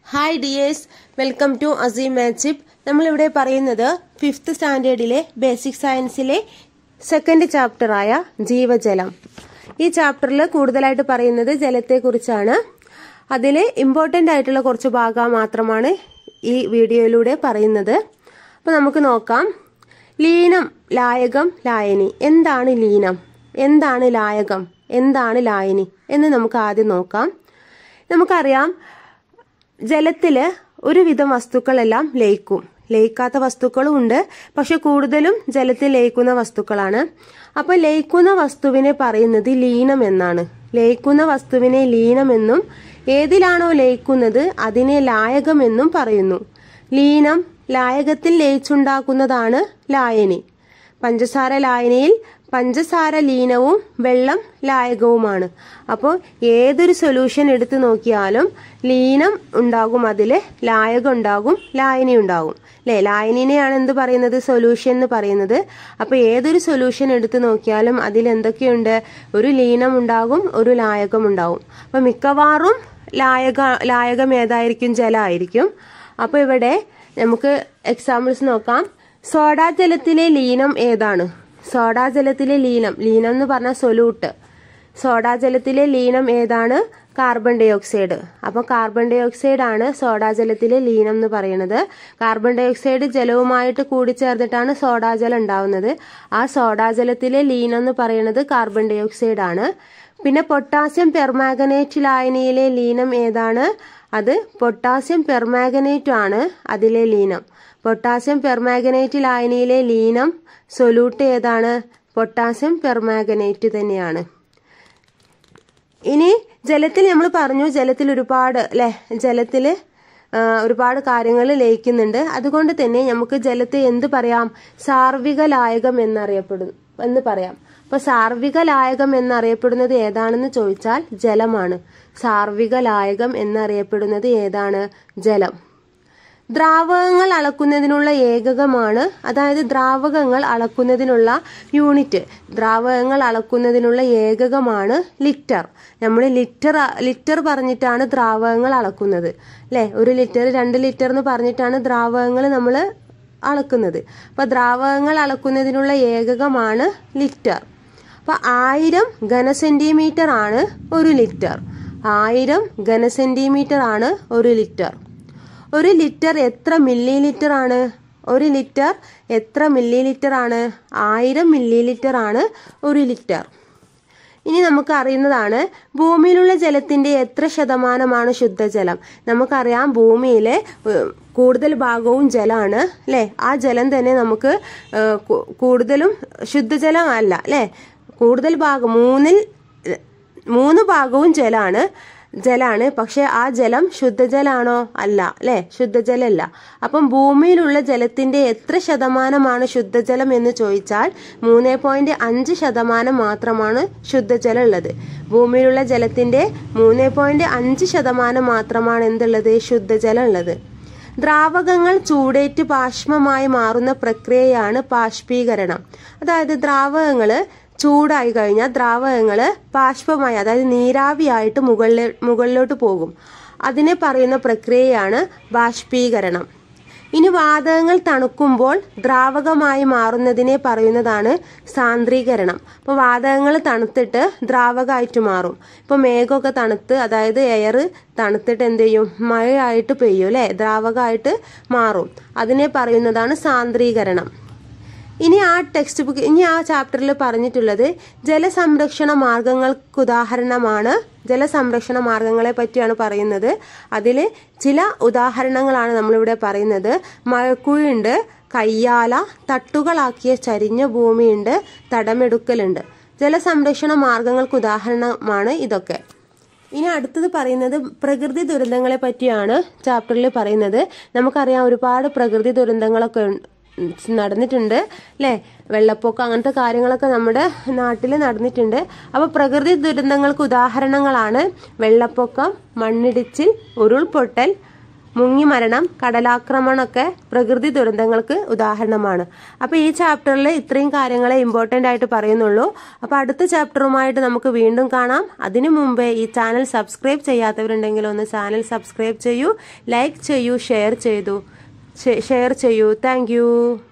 Hi dears, welcome to Aseem മാച്ചിപ്പ്. നമ്മളിവിടെ പറയുന്നത് 5th സ്റ്റാൻഡേർഡിലെ ബേസിക് സയൻസിലെ സെക്കൻഡ് ചാപ്റ്ററായ ജീവജലം. ഈ ചാപ്റ്ററിൽ കൂടുതലായിട്ട് പറയുന്നത് ജലത്തെക്കുറിച്ചാണ്. അതിൽ ഇമ്പോർട്ടൻ്റ് ആയിട്ടുള്ള കുറച്ച് ഭാഗം മാത്രമാണ് ഈ വീഡിയോയിലൂടെ പറയുന്നത്. അപ്പോൾ നമുക്ക് നോക്കാം. ലീനം, ലായകം, ലായനി. എന്താണ് ലീനം, എന്താണ് ലായകം, എന്താണ് ലായനി എന്ന് നമുക്ക് ആദ്യം നോക്കാം. നമുക്കറിയാം, ജലത്തില് ഒരുവിധം വസ്തുക്കളെല്ലാം ലയിക്കും. ലയിക്കാത്ത വസ്തുക്കളും ഉണ്ട്, പക്ഷെ കൂടുതലും ജലത്തിൽ ലയിക്കുന്ന വസ്തുക്കളാണ്. അപ്പൊ ലയിക്കുന്ന വസ്തുവിനെ പറയുന്നത് ലീനം എന്നാണ്. ലയിക്കുന്ന വസ്തുവിനെ ലീനമെന്നും ഏതിലാണോ ലയിക്കുന്നത് അതിനെ ലായകമെന്നും പറയുന്നു. ലീനം ലായകത്തിൽ ലയിച്ചുണ്ടാക്കുന്നതാണ് ലായനി. പഞ്ചസാര ലായനിയിൽ പഞ്ചസാര ലീനവും വെള്ളം ലായകവുമാണ്. അപ്പോൾ ഏതൊരു സൊല്യൂഷൻ എടുത്തു നോക്കിയാലും ലീനം ഉണ്ടാകും, അതിൽ ലായകം ഉണ്ടാകും, ലായനി ഉണ്ടാകും അല്ലെ. ലായനിനെയാണ് എന്ത് പറയുന്നത്, സൊല്യൂഷൻ എന്ന് പറയുന്നത്. അപ്പോൾ ഏതൊരു സൊല്യൂഷൻ എടുത്തു നോക്കിയാലും അതിൽ എന്തൊക്കെയുണ്ട്, ഒരു ലീനം ഉണ്ടാകും, ഒരു ലായകം ഉണ്ടാകും. അപ്പോൾ മിക്കവാറും ലായകം ഏതായിരിക്കും, ജലമായിരിക്കും. അപ്പോൾ ഇവിടെ നമുക്ക് എക്സാമ്പിൾസ് നോക്കാം. സോഡാജലത്തിലെ ലീനം ഏതാണ്? സോഡാജലത്തിലെ ലീനം എന്ന് പറഞ്ഞാൽ സൊല്യൂട്ട്. സോഡാജലത്തിലെ ലീനം ഏതാണ്? Carbon dioxide. അപ്പോൾ കാർബൺ ഡൈ ഓക്സൈഡ് ആണ് സോഡാജലത്തിലെ ലീനം എന്ന് പറയുന്നത്. കാർബൺ ഡൈ ഓക്സൈഡ് ജലവുമായിട്ട് കൂടിച്ചേർന്നിട്ടാണ് സോഡാജലം ഉണ്ടാവുന്നത്. ആ സോഡാജലത്തിലെ ലീനം എന്ന് പറയുന്നത് കാർബൺ ഡൈ ഓക്സൈഡ് ആണ്. പിന്നെ പൊട്ടാസ്യം പെർമാംഗനേറ്റ് ലായനിയിലെ ലീനം ഏതാണ്? അത് പൊട്ടാസ്യം പെർമാംഗനേറ്റ് ആണ് അതിലെ ലീനം. പൊട്ടാസ്യം പെർമാംഗനേറ്റ് ലായനിയിലെ ലീനം സൊല്യൂട്ട് ഏതാണ്? പൊട്ടാസ്യം പെർമാംഗനേറ്റ് തന്നെയാണ്. ഇനി ജലത്തിൽ നമ്മൾ പറഞ്ഞു, ജലത്തിൽ ഒരുപാട് ജലത്തിൽ ഒരുപാട് കാര്യങ്ങൾ ലയിക്കുന്നുണ്ട്. അതുകൊണ്ട് തന്നെ നമുക്ക് ജലത്തെ എന്ത് പറയാം? സാർവിക ലായകം എന്ന് പറയാം. അപ്പൊ സാർവിക ലായകം എന്നറിയപ്പെടുന്നത് ഏതാണെന്ന് ചോദിച്ചാൽ ജലമാണ്. സാർവിക ലായകം എന്നറിയപ്പെടുന്നത് ഏതാണ്? ജലം. ദ്രാവകങ്ങൾ അളക്കുന്നതിനുള്ള ഏകകമാണ്, അതായത് ദ്രാവകങ്ങൾ അളക്കുന്നതിനുള്ള യൂണിറ്റ്, ദ്രാവകങ്ങൾ അളക്കുന്നതിനുള്ള ഏകകമാണ് ലിറ്റർ. നമ്മൾ ലിറ്റർ പറഞ്ഞിട്ടാണ് ദ്രാവകങ്ങൾ അളക്കുന്നത് അല്ലെ. 1 ലിറ്റർ 2 ലിറ്റർ എന്ന് പറഞ്ഞിട്ടാണ് ദ്രാവകങ്ങൾ നമ്മൾ അളക്കുന്നത്. അപ്പൊ ദ്രാവകങ്ങൾ അളക്കുന്നതിനുള്ള ഏകകമാണ് ലിറ്റർ. അപ്പൊ 1000 ഘനസെന്റിമീറ്റർ ആണ് 1 ലിറ്റർ. 1000 ഘനസെന്റിമീറ്റർ ആണ് 1 ലിറ്റർ. 1 ലിറ്റർ എത്ര മില്ലി ലിറ്റർ ആണ്? 1 ലിറ്റർ എത്ര മില്ലി ലിറ്റർ ആണ്? 1000 മില്ലി ലിറ്റർ ആണ് 1 ലിറ്റർ. ഇനി നമുക്ക് അറിയുന്നതാണ്, ഭൂമിയിലുള്ള ജലത്തിന്റെ എത്ര ശതമാനമാണ് ശുദ്ധജലം? നമുക്കറിയാം, ഭൂമിയിലെ കൂടുതൽ ഭാഗവും ജലമാണ് അല്ലെ. ആ ജലം തന്നെ നമുക്ക് കൂടുതലും ശുദ്ധജലം അല്ല അല്ലെ. കൂടുതൽ ഭാഗം 3 ഭാഗവും ജലാണ്. പക്ഷെ ആ ജലം ശുദ്ധജലാണോ? അല്ല അല്ലെ, ശുദ്ധജലല്ല. അപ്പം ഭൂമിയിലുള്ള ജലത്തിന്റെ എത്ര ശതമാനമാണ് ശുദ്ധജലം എന്ന് ചോദിച്ചാൽ 3.5% മാത്രമാണ് ശുദ്ധജലം ഉള്ളത്. ഭൂമിയിലുള്ള ജലത്തിന്റെ 3.5% മാത്രമാണ് എന്തുള്ളത്? ശുദ്ധജലം ഉള്ളത്. ദ്രാവകങ്ങൾ ചൂടേറ്റ് ബാഷ്പമായി മാറുന്ന പ്രക്രിയയാണ് ബാഷ്പീകരണം. അതായത് ദ്രാവകങ്ങള് ചൂടായി കഴിഞ്ഞാൽ ദ്രാവകങ്ങള് ബാഷ്പമായി, അതായത് നീരാവിയായിട്ട് മുകളിലോട്ട് പോകും. അതിനെ പറയുന്ന പ്രക്രിയയാണ് ബാഷ്പീകരണം. ഇനി വാതകങ്ങൾ തണുക്കുമ്പോൾ ദ്രാവകമായി മാറുന്നതിനെ പറയുന്നതാണ് സാന്ദ്രീകരണം. അപ്പോൾ വാതകങ്ങൾ തണുത്തിട്ട് ദ്രാവകമായിട്ട് മാറും. ഇപ്പോൾ മേഘമൊക്കെ തണുത്ത്, അതായത് എയർ തണുത്തിട്ട് എന്ത് ചെയ്യും? മഴയായിട്ട് പെയ്യും അല്ലെ, ദ്രാവകമായിട്ട് മാറും. അതിനെ പറയുന്നതാണ് സാന്ദ്രീകരണം. ഇനി ആ ചാപ്റ്ററിൽ പറഞ്ഞിട്ടുള്ളത് ജലസംരക്ഷണ മാർഗങ്ങൾക്കുദാഹരണമാണ്. ജലസംരക്ഷണ മാർഗങ്ങളെ പറ്റിയാണ് പറയുന്നത്. അതിൽ ചില ഉദാഹരണങ്ങളാണ് നമ്മളിവിടെ പറയുന്നത്. മഴക്കുഴിയുണ്ട്, കയ്യാല, തട്ടുകളാക്കിയ ചരിഞ്ഞ ഭൂമിയുണ്ട്, തടമെടുക്കലുണ്ട്. ജലസംരക്ഷണ മാർഗങ്ങൾക്ക് ഉദാഹരണമാണ് ഇതൊക്കെ. ഇനി അടുത്തത് പറയുന്നത് പ്രകൃതി ദുരന്തങ്ങളെ പറ്റിയാണ് ചാപ്റ്ററിൽ പറയുന്നത്. നമുക്കറിയാം, ഒരുപാട് പ്രകൃതി ദുരന്തങ്ങളൊക്കെ നടന്നിട്ടുണ്ട് അല്ലെ. വെള്ളപ്പൊക്കം അങ്ങനത്തെ കാര്യങ്ങളൊക്കെ നമ്മുടെ നാട്ടിൽ നടന്നിട്ടുണ്ട്. അപ്പോൾ പ്രകൃതി ദുരന്തങ്ങൾക്ക് ഉദാഹരണങ്ങളാണ് വെള്ളപ്പൊക്കം, മണ്ണിടിച്ചിൽ, ഉരുൾപൊട്ടൽ, മുങ്ങിമരണം, കടലാക്രമണമൊക്കെ പ്രകൃതി ദുരന്തങ്ങൾക്ക് ഉദാഹരണമാണ്. അപ്പോൾ ഈ ചാപ്റ്ററിൽ ഇത്രയും കാര്യങ്ങളെ ഇമ്പോർട്ടൻ്റ് ആയിട്ട് പറയുന്നുള്ളൂ. അപ്പോൾ അടുത്ത ചാപ്റ്ററുമായിട്ട് നമുക്ക് വീണ്ടും കാണാം. അതിനു മുമ്പേ ഈ ചാനൽ സബ്സ്ക്രൈബ് ചെയ്യാത്തവരുണ്ടെങ്കിൽ ഒന്ന് ചാനൽ സബ്സ്ക്രൈബ് ചെയ്യൂ, ലൈക്ക് ചെയ്യൂ, ഷെയർ ചെയ്യൂ. Thank U.